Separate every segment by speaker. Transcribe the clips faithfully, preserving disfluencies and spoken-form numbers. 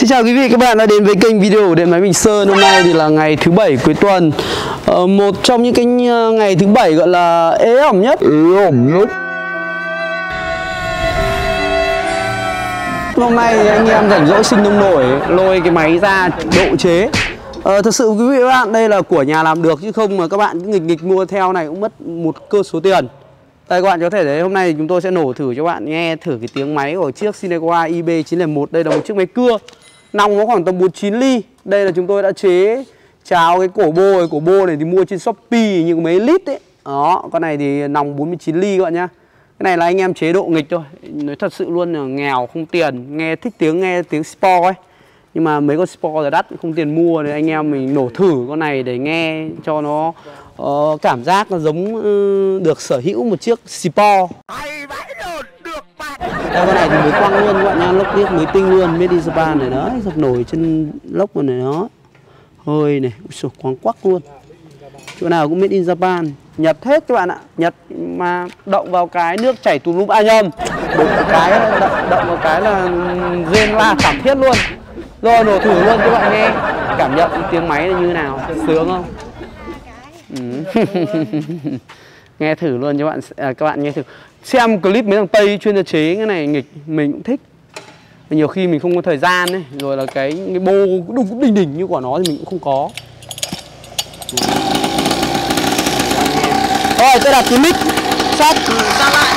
Speaker 1: Xin chào quý vị các bạn đã đến với kênh video của Điện Máy Bình Sơn. Hôm nay thì là ngày thứ bảy cuối tuần, ờ, một trong những cái ngày thứ bảy gọi là ế ẩm nhất. Ế ẩm nhất. Hôm nay anh em rảnh rỗi sinh nông nổi lôi cái máy ra độ chế. Ờ, thật sự quý vị các bạn, đây là của nhà làm được chứ không mà các bạn cứ nghịch nghịch mua theo này cũng mất một cơ số tiền. Đây các bạn có thể thấy hôm nay chúng tôi sẽ nổ thử cho các bạn nghe thử cái tiếng máy của chiếc Cinequa i B chín không một. Đây là một chiếc máy cưa, nòng nó khoảng tầm bốn mươi chín ly. Đây là chúng tôi đã chế cháo cái cổ bô, cái cổ bô này thì mua trên Shopee như mấy lít ấy. Đó, con này thì nòng bốn mươi chín ly các bạn nhá. Cái này là anh em chế độ nghịch thôi. Nói thật sự luôn là nghèo không tiền, nghe thích tiếng nghe tiếng Sport ấy. Nhưng mà mấy con Sport là đắt, không tiền mua thì anh em mình nổ thử con này để nghe cho nó uh, cảm giác nó giống uh, được sở hữu một chiếc Sport. Đây, con này thì mới quăng luôn các bạn nha, lốc liếc mới tinh luôn, made in Japan này đấy, sập nổi trên lốc này đó. Hơi này, ui, quăng quắc luôn. Chỗ nào cũng made in Japan, Nhật hết các bạn ạ. Nhật mà động vào cái nước chảy tùm lum, à nhầm, một cái động, động vào cái là rên la thảm thiết luôn. Rồi nổ thử luôn cho bạn nghe cảm nhận tiếng máy là như nào, sướng không? Ừ. Nghe thử luôn cho bạn, à, các bạn nghe thử. Xem clip mấy thằng Tây chuyên chế cái này nghịch mình cũng thích. Nhiều khi mình không có thời gian ấy, rồi là cái, cái bô đùng cũng đỉnh đỉnh như của nó thì mình cũng không có. Rồi tôi đặt cái mic sát ra lại.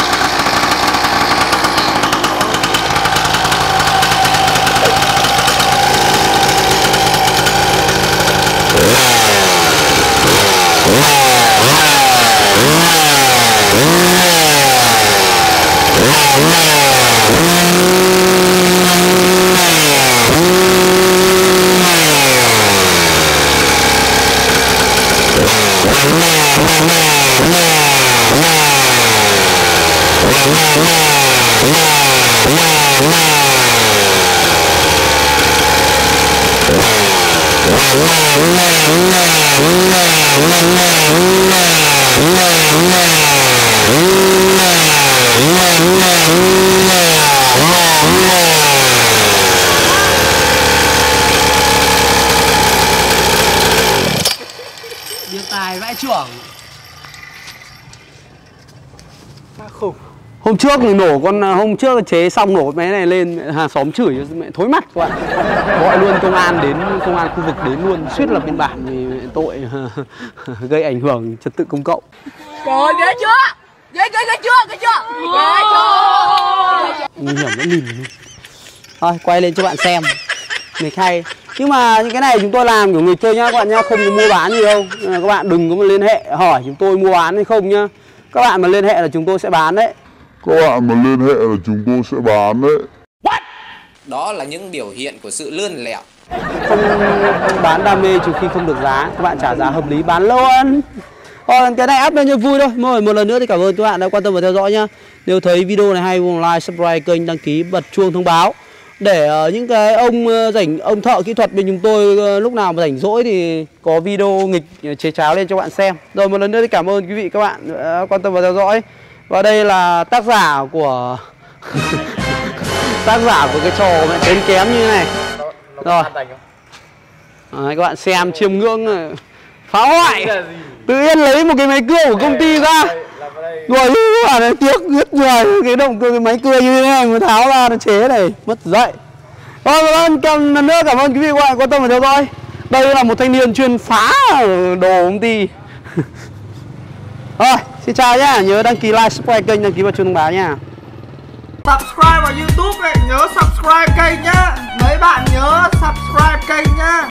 Speaker 1: Điêu tài vãi chưởng. Khủng. Hôm trước thì nổ con hôm trước chế xong nổ máy này lên, hàng xóm chửi mẹ thối mặt các bạn. Gọi luôn công an đến, công an khu vực đến luôn, suýt lập biên bản vì tội gây ảnh hưởng trật tự công cộng.
Speaker 2: Trời ghê chưa? Ghê ghê ghê chưa? Ghê chưa? Ghê chưa?
Speaker 1: Nguy hiểm vẫn nhìn. Thôi quay lên cho bạn xem. Nghịch hay. Nhưng mà những cái này chúng tôi làm kiểu nghịch chơi nhá các bạn nhá, không có mua bán gì đâu. Các bạn đừng có mà liên hệ hỏi chúng tôi mua bán hay không nhá. Các bạn mà liên hệ là chúng tôi sẽ bán đấy.
Speaker 3: Các bạn mà liên hệ là chúng tôi sẽ bán đấy.
Speaker 4: What? Đó là những biểu hiện của sự lươn lẹo.
Speaker 1: Không, không bán đam mê trừ khi không được giá. Các bạn trả giá hợp lý bán luôn. Còn cái này up lên cho vui thôi. Một, một lần nữa thì cảm ơn các bạn đã quan tâm và theo dõi nhá. Nếu thấy video này hay, vui like, subscribe kênh, đăng ký, bật chuông thông báo để uh, những cái ông uh, rảnh ông thợ kỹ thuật bên chúng tôi uh, lúc nào mà rảnh rỗi thì có video nghịch uh, chế cháo lên cho bạn xem. Rồi một lần nữa thì cảm ơn quý vị các bạn đã quan tâm và theo dõi. Và đây là tác giả của tác giả của cái trò mẹ tốn kém như thế này. Rồi à, các bạn xem chiêm ngưỡng phá hoại, tự nhiên lấy một cái máy cưa của công ty ra rồi các bạn tiếc rất nhiều cái động cơ cái máy cưa như thế này mới tháo ra nó chế này mất dậy. Rồi cảm lần nữa cảm ơn quý vị các bạn quan tâm và theo dõi. Đây là một thanh niên chuyên phá đồ công ty. Rồi xin chào nhá, nhớ đăng ký like, subscribe kênh, đăng ký vào chuông thông báo nha.
Speaker 2: Subscribe vào YouTube ấy, nhớ subscribe kênh nhá. Mấy bạn nhớ subscribe kênh nhá.